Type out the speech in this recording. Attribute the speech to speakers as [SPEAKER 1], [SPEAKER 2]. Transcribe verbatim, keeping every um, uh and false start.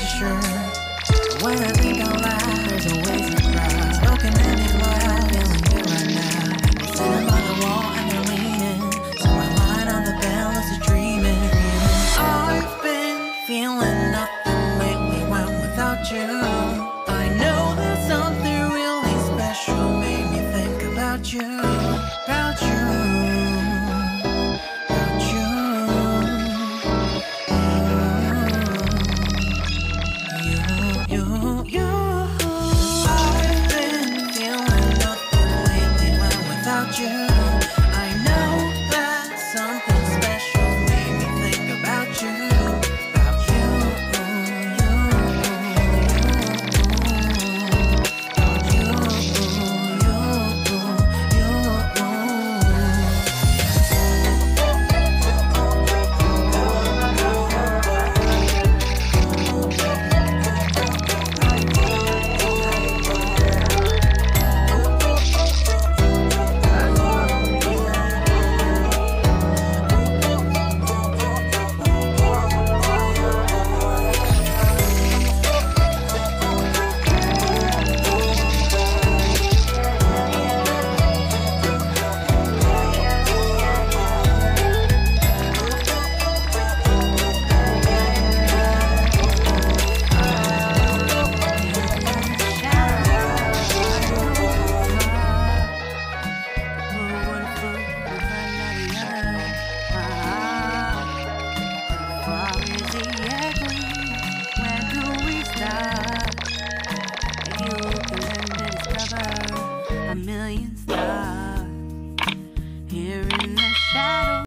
[SPEAKER 1] too sure. When I think out loud, there's always a crowd smoking at me while feeling it right now. They're sitting by the wall and they're leaning, so I line on the balance of dreaming. I've been feeling nothing lately when without you. I know that something really special made me think about you, about you.
[SPEAKER 2] A million stars here in the shadows.